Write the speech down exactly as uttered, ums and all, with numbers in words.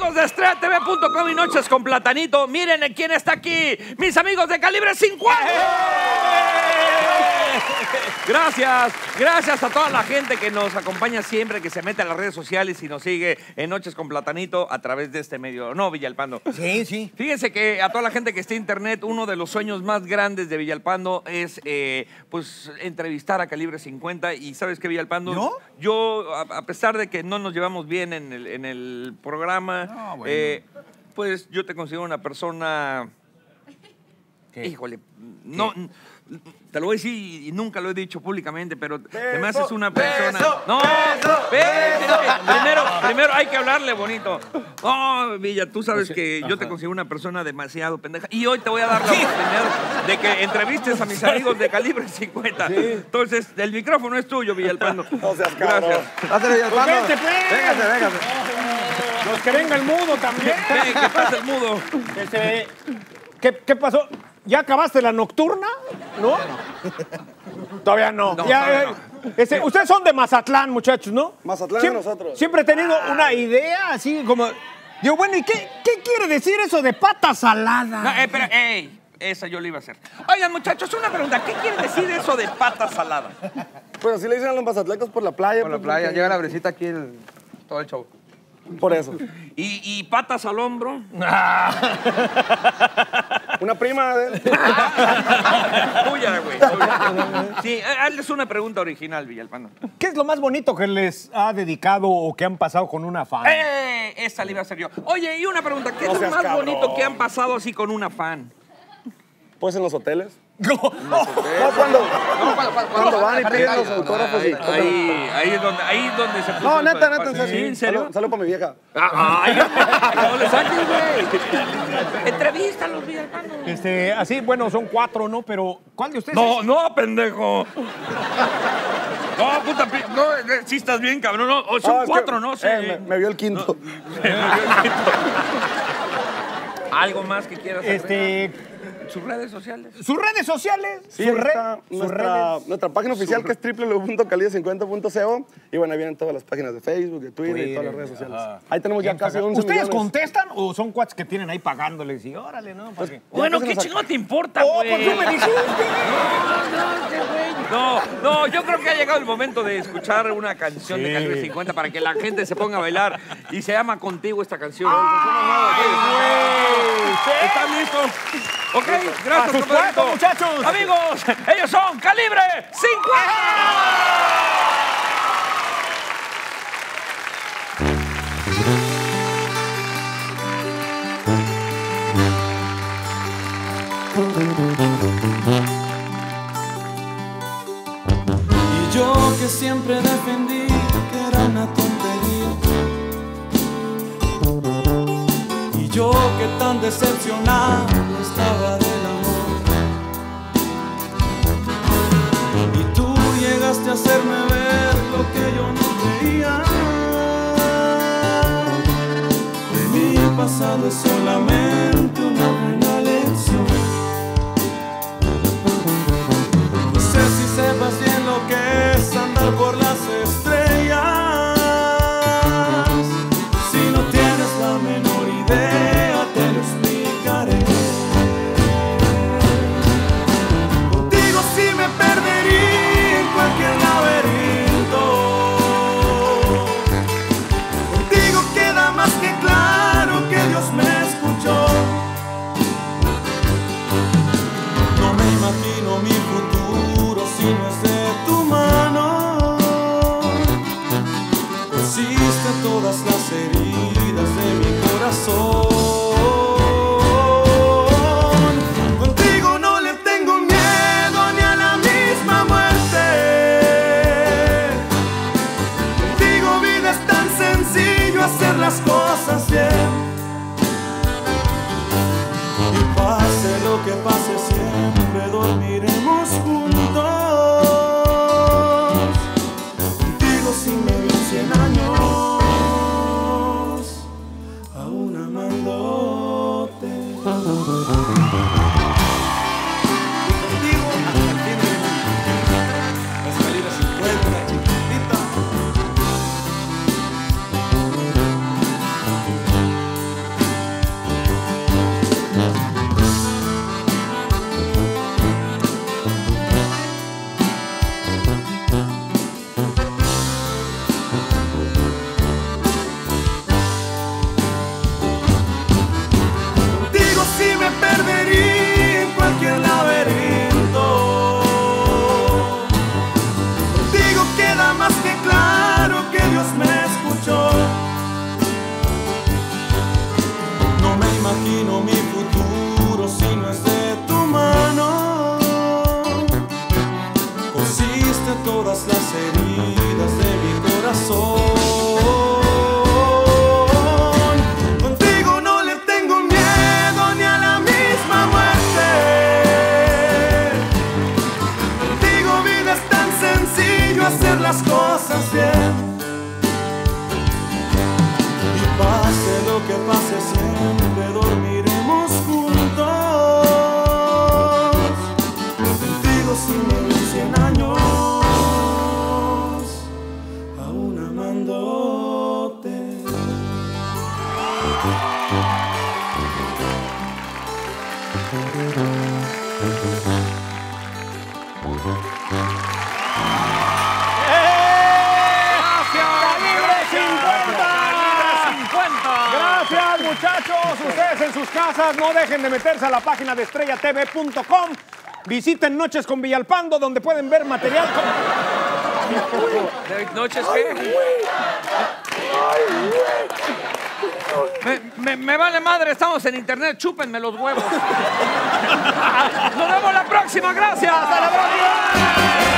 amigos de estrella T V punto com y Noches con Platanito, miren quién está aquí, mis amigos de Calibre cincuenta. Gracias, gracias a toda la gente que nos acompaña siempre, que se mete a las redes sociales y nos sigue en Noches con Platanito a través de este medio. No, Villalpando. Sí, sí. Fíjense que a toda la gente que está en internet, uno de los sueños más grandes de Villalpando es eh, pues entrevistar a Calibre cincuenta. Y ¿sabes qué, Villalpando? ¿Yo? Yo, a, a pesar de que no nos llevamos bien en el, en el programa, no, bueno. eh, pues yo te considero una persona... ¿Qué? Híjole, no... ¿Qué? Te lo voy a decir y nunca lo he dicho públicamente, pero Beso, te me haces una persona... beso, no, beso, espérate, beso. primero, primero hay que hablarle bonito. No, Villa, tú sabes O sea, que ajá. yo te considero una persona demasiado pendeja. Y hoy te voy a dar la oportunidad de que entrevistes a mis amigos de Calibre cincuenta. Sí. Entonces, el micrófono es tuyo, Villalpando. No seas cabrón. Gracias. Pásale, Villalpando. Vente, pues. Véngase, véngase. Los que venga el mudo también. Ven, ¿qué pasa el mudo? Este, ¿qué, ¿Qué pasó? ¿Ya acabaste la nocturna? ¿No? Todavía no. No, Ya, todavía eh, no. este, ustedes son de Mazatlán, muchachos, ¿no? Mazatlán Siem- de nosotros. Siempre he tenido una idea así como... Digo, bueno, ¿y qué, qué quiere decir eso de pata salada? No, eh, espera, ey, esa yo la iba a hacer. Oigan, muchachos, una pregunta. ¿Qué quiere decir eso de pata salada? Pues así le dicen a los mazatlecos por la playa. Por la pues, playa, porque- llega la brisita aquí el, todo el show. Por eso. ¿Y, y patas al hombro? Una prima de él. Tuya, güey. tuya. Sí, eh, hazles una pregunta original, Villalpando. ¿Qué es lo más bonito que les ha dedicado o que han pasado con una fan? ¡Eh! Esa la iba a hacer yo. Oye, y una pregunta. ¿Qué No es lo seas más cabrón. bonito que han pasado así con una fan? Pues en los hoteles. No. No, cuando, cuando van y piden los autógrafos y... Ahí, ahí es donde, ahí es donde se puso No, el neta, pa- neta, pa- en serio. ¿Sí? ¿En serio? Solo, solo para mi vieja. Ah, Ay, no le saques, güey. Entrevístalos, Villalpando. Este, así, bueno, son cuatro, ¿no? Pero, ¿cuál de ustedes? No, no, pendejo. No, puta, pi- no, eh, sí estás bien, cabrón. No, oh, son No, es que, cuatro, ¿no? Sí. eh, me, me vio el quinto. ¿Algo más que quieras hacer? Este, ¿Sus redes sociales? sus redes sociales, Sí, sus, ahí re- está sus nuestra, redes. nuestra página oficial que es doble u doble u doble u punto calibre cincuenta punto co y bueno, ahí vienen todas las páginas de Facebook, de Twitter, y todas las redes sociales. Ajá. Ahí tenemos ya casi once ¿Ustedes millones. contestan o son cuates que tienen ahí pagándoles? Y órale, ¿no? ¿Para qué? Bueno, casi ¿qué nos chingo te importa, Oh, güey? por eso me dijiste. No, no, yo creo que ha llegado el momento de escuchar una canción de Calibre cincuenta para que la gente se ponga a bailar y se llama Contigo esta canción. ¿Están listos? Ok, A gracias, sus compadrito. puestos, muchachos. Amigos, ellos son Calibre cincuenta. Y yo que siempre defendí que era una tontería. Y yo que tan decepcionado estaba del amor. Y tú llegaste a hacerme ver lo que yo no veía. Mi pasado es solamente una buena lección. No sé si sepas bien lo que es andar por las estrellas. Si no tienes la menor idea, te lo explicaré. Contigo sí me perdería en cualquier laberinto. Contigo queda más que claro que Dios me escuchó. No me imagino mi futuro si no es de tu mano. Cosiste todas las heridas de mi corazón. Contigo no le tengo miedo ni a la misma muerte. Contigo vida es tan sencillo hacer las cosas bien. Y pase lo que pase siempre dormiremos juntos. Contigo si me vi cien años aún amándote. Contigo hasta el fin del mundo. Es Calibre cincuenta, chiquitita. imagino mi futuro si no es de tu mano. Cosiste todas las heridas de mi corazón. Contigo no le tengo miedo ni a la misma muerte. Contigo vida es tan sencillo hacer las cosas bien. Pase lo que pase, siempre dormiremos juntos. Contigo sin menos cien años, aún amándote. Gracias, muchachos. Ustedes en sus casas no dejen de meterse a la página de estrella t v punto com. Visiten Noches con Villalpando, donde pueden ver material. Con... ¿Noches qué? Me, me, me vale madre, estamos en internet, chúpenme los huevos. Nos vemos la próxima, gracias. Hasta la próxima.